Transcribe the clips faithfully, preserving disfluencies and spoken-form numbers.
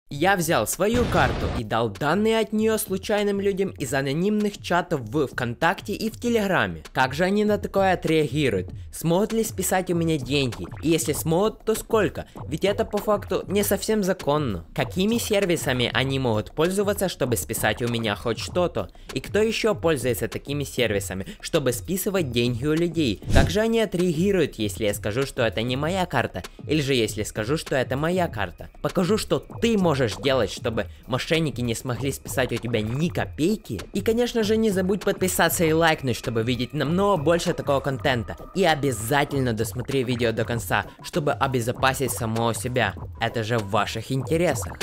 Я взял свою карту и дал данные от нее случайным людям из анонимных чатов в ВКонтакте и в Телеграме. Как же они на такое отреагируют? Смогут ли списать у меня деньги? И если смогут, то сколько? Ведь это по факту не совсем законно. Какими сервисами они могут пользоваться, чтобы списать у меня хоть что-то? И кто еще пользуется такими сервисами, чтобы списывать деньги у людей? Как же они отреагируют, если я скажу, что это не моя карта? Или же если скажу, что это моя карта? Покажу, что ты можешь делать, чтобы мошенники не смогли списать у тебя ни копейки. И конечно же не забудь подписаться и лайкнуть, чтобы видеть намного больше такого контента. И обязательно досмотри видео до конца, чтобы обезопасить самого себя. Это же в ваших интересах.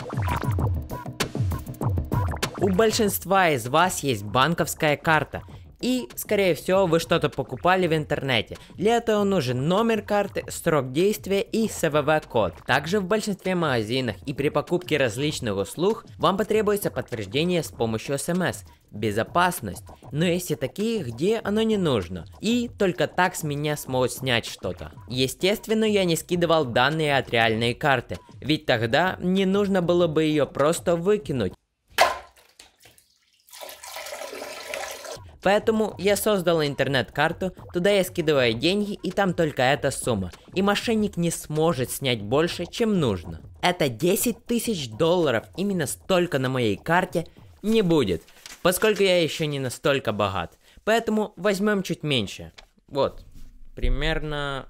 У большинства из вас есть банковская карта. И, скорее всего, вы что-то покупали в интернете. Для этого нужен номер карты, срок действия и эс вэ вэ-код. Также в большинстве магазинов и при покупке различных услуг вам потребуется подтверждение с помощью эс эм эс. Безопасность. Но есть и такие, где оно не нужно. И только так с меня смогут снять что-то. Естественно, я не скидывал данные от реальной карты. Ведь тогда не нужно было бы ее просто выкинуть. Поэтому я создал интернет-карту, туда я скидываю деньги, и там только эта сумма. И мошенник не сможет снять больше, чем нужно. Это десять тысяч долларов, именно столько на моей карте не будет, поскольку я еще не настолько богат. Поэтому возьмем чуть меньше. Вот, примерно...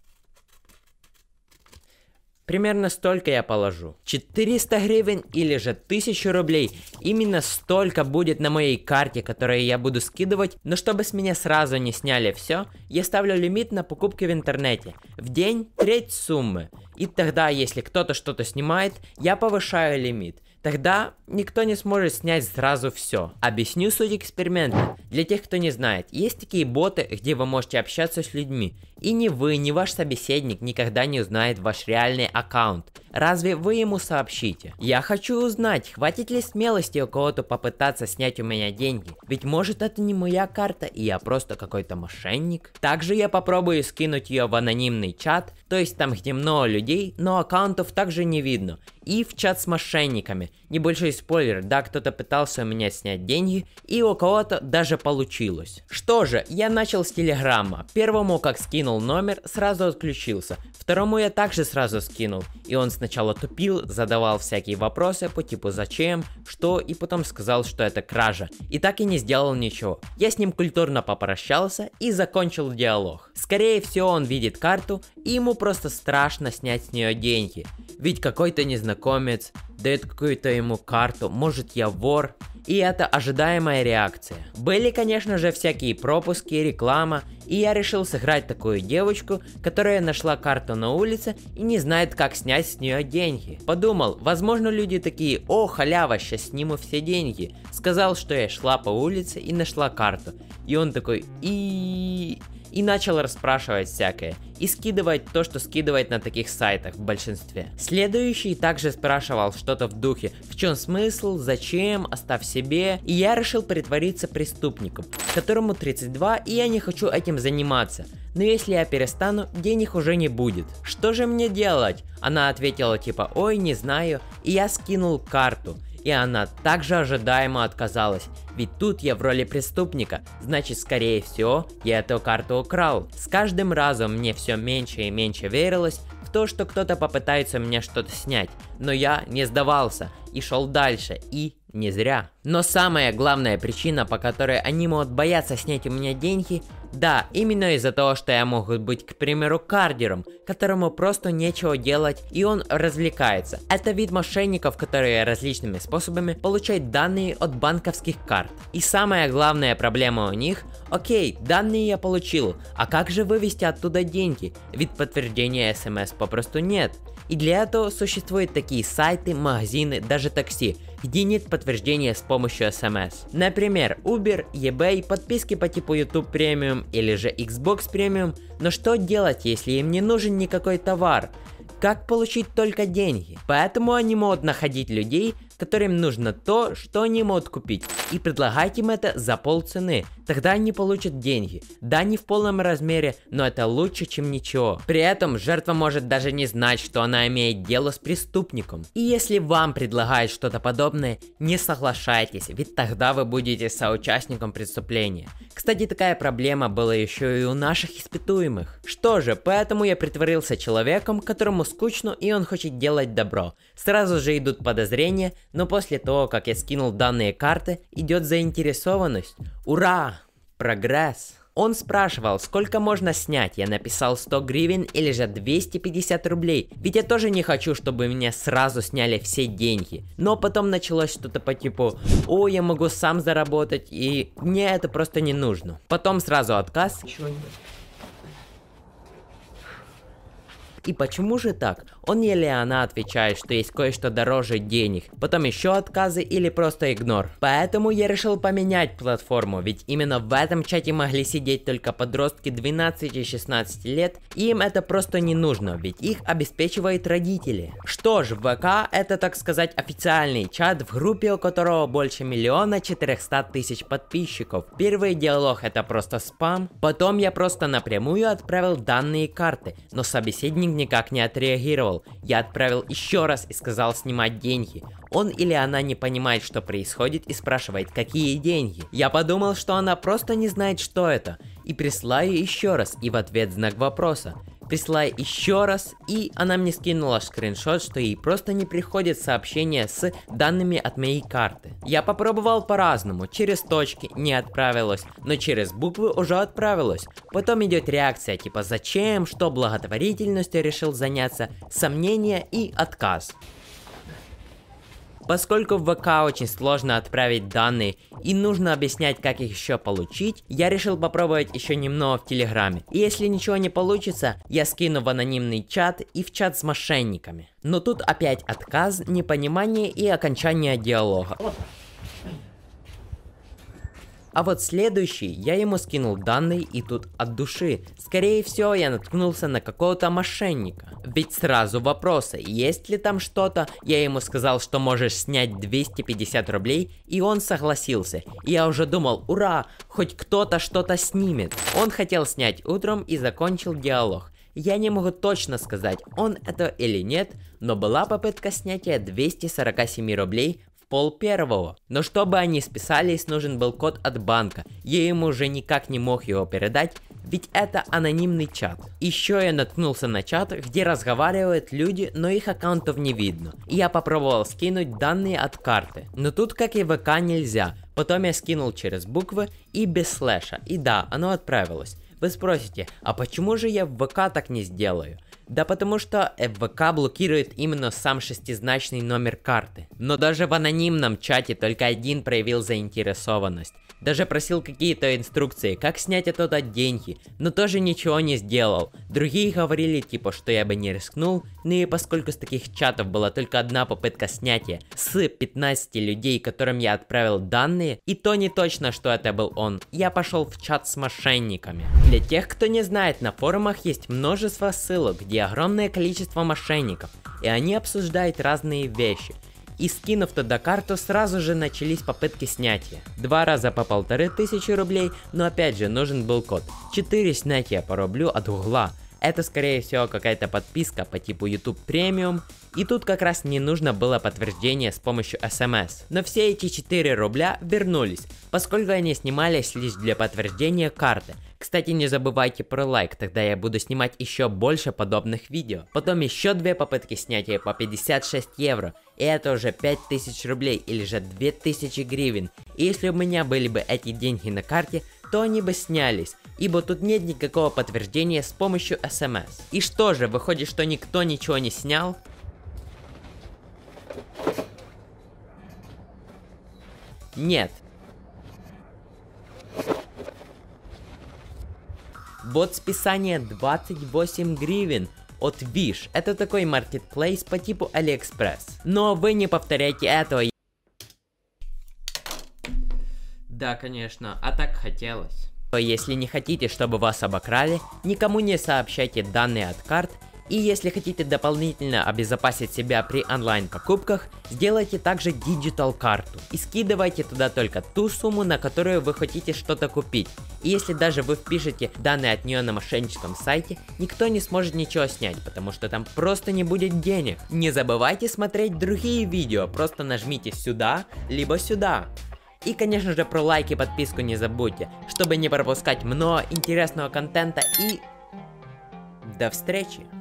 Примерно столько я положу. четыреста гривен или же тысячу рублей. Именно столько будет на моей карте, которую я буду скидывать. Но чтобы с меня сразу не сняли все, я ставлю лимит на покупки в интернете. В день треть суммы. И тогда, если кто-то что-то снимает, я повышаю лимит. Тогда никто не сможет снять сразу все. Объясню суть эксперимента. Для тех, кто не знает, есть такие боты, где вы можете общаться с людьми. И ни вы, ни ваш собеседник никогда не узнает ваш реальный аккаунт. Разве вы ему сообщите? Я хочу узнать, хватит ли смелости у кого-то попытаться снять у меня деньги. Ведь может это не моя карта, и я просто какой-то мошенник. Также я попробую скинуть ее в анонимный чат, то есть там, где много людей, но аккаунтов также не видно. И в чат с мошенниками. Небольшой спойлер, да, кто-то пытался у меня снять деньги, и у кого-то даже получилось. Что же, я начал с Телеграма. Первому, как скинул номер, сразу отключился. Второму я также сразу скинул. И он сначала тупил, задавал всякие вопросы по типу зачем, что, и потом сказал, что это кража. И так и не сделал ничего. Я с ним культурно попрощался и закончил диалог. Скорее всего, он видит карту, и ему просто страшно снять с нее деньги. Ведь какой-то незнакомец дает какую-то ему карту, может я вор, и это ожидаемая реакция. Были, конечно же, всякие пропуски, реклама, и я решил сыграть такую девочку, которая нашла карту на улице и не знает, как снять с нее деньги. Подумал, возможно, люди такие: о, халява, сейчас сниму все деньги. Сказал, что я шла по улице и нашла карту. И он такой: и... И начал расспрашивать всякое. И скидывать то, что скидывает на таких сайтах в большинстве. Следующий также спрашивал что-то в духе: в чем смысл, зачем, оставь себе. И я решил притвориться преступником, которому тридцать два, и я не хочу этим заниматься. Но если я перестану, денег уже не будет. Что же мне делать? Она ответила типа: ой, не знаю. И я скинул карту. И она также ожидаемо отказалась. Ведь тут я в роли преступника, значит, скорее всего, я эту карту украл. С каждым разом мне все меньше и меньше верилось в то, что кто-то попытается мне что-то снять. Но я не сдавался и шел дальше, и не зря. Но самая главная причина, по которой они могут бояться снять у меня деньги, да, именно из-за того, что я могу быть, к примеру, кардером, которому просто нечего делать, и он развлекается. Это вид мошенников, которые различными способами получают данные от банковских карт. И самая главная проблема у них: окей, данные я получил, а как же вывести оттуда деньги? Ведь подтверждения эс эм эс попросту нет. И для этого существуют такие сайты, магазины, даже такси, где нет подтверждения с помощью эс эм эс. Например, Uber, eBay, подписки по типу YouTube Premium или же Xbox Premium. Но что делать, если им не нужен никакой товар? Как получить только деньги? Поэтому они могут находить людей, которым нужно то, что они могут купить, и предлагать им это за полцены. Тогда они получат деньги. Да, не в полном размере, но это лучше, чем ничего. При этом жертва может даже не знать, что она имеет дело с преступником. И если вам предлагают что-то подобное, не соглашайтесь, ведь тогда вы будете соучастником преступления. Кстати, такая проблема была еще и у наших испытуемых. Что же, поэтому я притворился человеком, которому скучно и он хочет делать добро. Сразу же идут подозрения, но после того, как я скинул данные карты, идет заинтересованность. Ура! Прогресс! Он спрашивал, сколько можно снять, я написал сто гривен или же двести пятьдесят рублей, ведь я тоже не хочу, чтобы меня сразу сняли все деньги. Но потом началось что-то по типу, о, я могу сам заработать, и мне это просто не нужно. Потом сразу отказ. И почему же так? Он или она отвечает, что есть кое-что дороже денег, потом еще отказы или просто игнор. Поэтому я решил поменять платформу, ведь именно в этом чате могли сидеть только подростки двенадцати-шестнадцати лет, и им это просто не нужно, ведь их обеспечивают родители. Что ж, ВК это, так сказать, официальный чат, в группе у которого больше миллиона четырехсот тысяч подписчиков. Первый диалог это просто спам, потом я просто напрямую отправил данные карты, но собеседник никак не отреагировал. Я отправил еще раз и сказал снимать деньги. Он или она не понимает, что происходит, и спрашивает, какие деньги. Я подумал, что она просто не знает, что это. И присылаю еще раз, и в ответ знак вопроса. Присылаю еще раз, и она мне скинула скриншот, что ей просто не приходит сообщение с данными от моей карты. Я попробовал по-разному, через точки не отправилось, но через буквы уже отправилось. Потом идет реакция типа зачем, что благотворительностью решил заняться, сомнения и отказ. Поскольку в ВК очень сложно отправить данные и нужно объяснять, как их еще получить, я решил попробовать еще немного в Телеграме. И если ничего не получится, я скину в анонимный чат и в чат с мошенниками. Но тут опять отказ, непонимание и окончание диалога. А вот следующий, я ему скинул данные, и тут от души. Скорее всего, я наткнулся на какого-то мошенника. Ведь сразу вопросы, есть ли там что-то, я ему сказал, что можешь снять двести пятьдесят рублей, и он согласился. И я уже думал, ура, хоть кто-то что-то снимет. Он хотел снять утром и закончил диалог. Я не могу точно сказать, он это или нет, но была попытка снятия двухсот сорока семи рублей пол первого. Но чтобы они списались, нужен был код от банка. Я ему уже никак не мог его передать, ведь это анонимный чат. Еще я наткнулся на чат, где разговаривают люди, но их аккаунтов не видно. И я попробовал скинуть данные от карты. Но тут, как и в ВК, нельзя. Потом я скинул через буквы и без слэша. И да, оно отправилось. Вы спросите, а почему же я в ВК так не сделаю? Да потому что ВК блокирует именно сам шестизначный номер карты. Но даже в анонимном чате только один проявил заинтересованность. Даже просил какие-то инструкции, как снять оттуда деньги, но тоже ничего не сделал. Другие говорили типа, что я бы не рискнул, ну и поскольку с таких чатов была только одна попытка снятия с пятнадцати людей, которым я отправил данные, и то не точно, что это был он, я пошел в чат с мошенниками. Для тех, кто не знает, на форумах есть множество ссылок, где огромное количество мошенников, и они обсуждают разные вещи. И скинув туда карту, сразу же начались попытки снятия. Два раза по полторы тысячи рублей, но опять же нужен был код. Четыре снятия по рублю от Гугла. Это скорее всего какая-то подписка по типу YouTube Premium. И тут как раз не нужно было подтверждение с помощью эс эм эс. Но все эти четыре рубля вернулись, поскольку они снимались лишь для подтверждения карты. Кстати, не забывайте про лайк, тогда я буду снимать еще больше подобных видео. Потом еще две попытки снятия по пятьдесят шесть евро. И это уже пять тысяч рублей или же две тысячи гривен. И если у меня были бы эти деньги на карте, то они бы снялись, ибо тут нет никакого подтверждения с помощью эс эм эс. И что же, выходит, что никто ничего не снял? Нет. Вот списание двадцать восемь гривен от Wish. Это такой маркетплейс по типу AliExpress. Но вы не повторяйте этого. Да, конечно, а так хотелось. Если не хотите, чтобы вас обокрали, никому не сообщайте данные от карт И если хотите дополнительно обезопасить себя при онлайн покупках, сделайте также Digital карту и скидывайте туда только ту сумму, на которую вы хотите что-то купить. И если даже вы впишете данные от нее на мошенническом сайте, никто не сможет ничего снять, потому что там просто не будет денег. Не забывайте смотреть другие видео, просто нажмите сюда, либо сюда. И конечно же про лайк и подписку не забудьте, чтобы не пропускать много интересного контента, и до встречи!